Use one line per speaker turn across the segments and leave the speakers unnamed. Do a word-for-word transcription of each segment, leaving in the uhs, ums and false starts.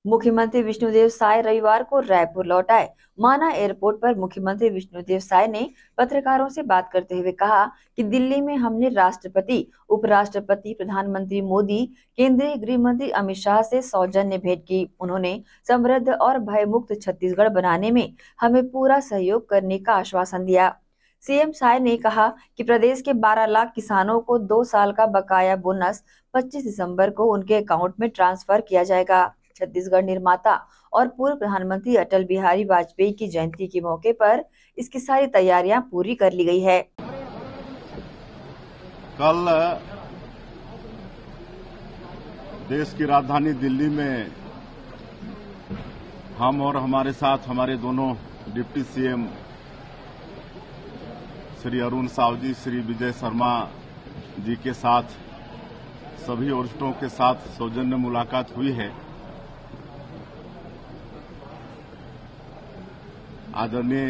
मुख्यमंत्री विष्णुदेव साय रविवार को रायपुर लौट आए। माना एयरपोर्ट पर मुख्यमंत्री विष्णुदेव साय ने पत्रकारों से बात करते हुए कहा कि दिल्ली में हमने राष्ट्रपति, उपराष्ट्रपति, प्रधानमंत्री मोदी, केंद्रीय गृह मंत्री अमित शाह से सौजन्य भेंट की। उन्होंने समृद्ध और भयमुक्त छत्तीसगढ़ बनाने में हमें पूरा सहयोग करने का आश्वासन दिया। सीएम साय ने कहा कि प्रदेश के बारह लाख किसानों को दो साल का बकाया बोनस पच्चीस दिसंबर को उनके अकाउंट में ट्रांसफर किया जाएगा। छत्तीसगढ़ निर्माता और पूर्व प्रधानमंत्री अटल बिहारी वाजपेयी की जयंती के मौके पर इसकी सारी तैयारियां पूरी कर ली गई है।
कल देश की राजधानी दिल्ली में हम और हमारे साथ हमारे दोनों डिप्टी सीएम श्री अरुण साव जी, श्री विजय शर्मा जी के साथ सभी वरिष्ठों के साथ सौजन्य मुलाकात हुई है। आदरणीय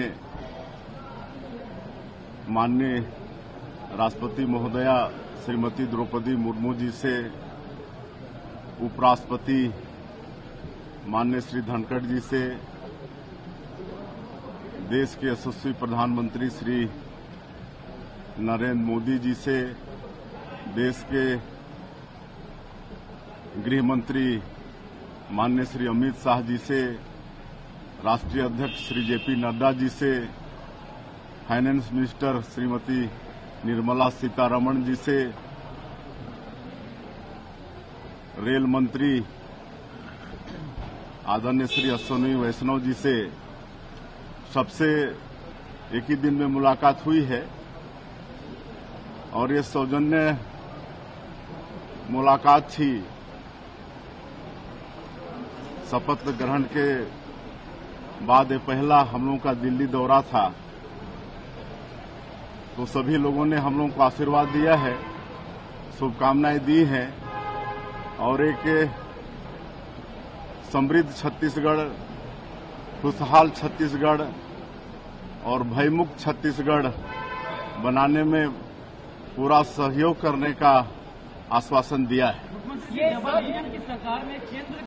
माननीय राष्ट्रपति महोदया श्रीमती द्रौपदी मुर्मू जी से, उपराष्ट्रपति माननीय श्री धनखड़ जी से, देश के यशस्वी प्रधानमंत्री श्री नरेंद्र मोदी जी से, देश के गृह मंत्री माननीय श्री अमित शाह जी से, राष्ट्रीय अध्यक्ष श्री जेपी नड्डा जी से, फाइनेंस मिनिस्टर श्रीमती निर्मला सीतारमण जी से, रेल मंत्री आदरणीय श्री अश्विनी वैष्णव जी से, सबसे एक ही दिन में मुलाकात हुई है। और ये सौजन्य मुलाकात थी शपथ ग्रहण के बाद। ये पहला हम लोगों का दिल्ली दौरा था, तो सभी लोगों ने हम लोगों को आशीर्वाद दिया है, शुभकामनाएं दी हैं और एक समृद्ध छत्तीसगढ़, खुशहाल छत्तीसगढ़ और भयमुक्त छत्तीसगढ़ बनाने में पूरा सहयोग करने का आश्वासन दिया है।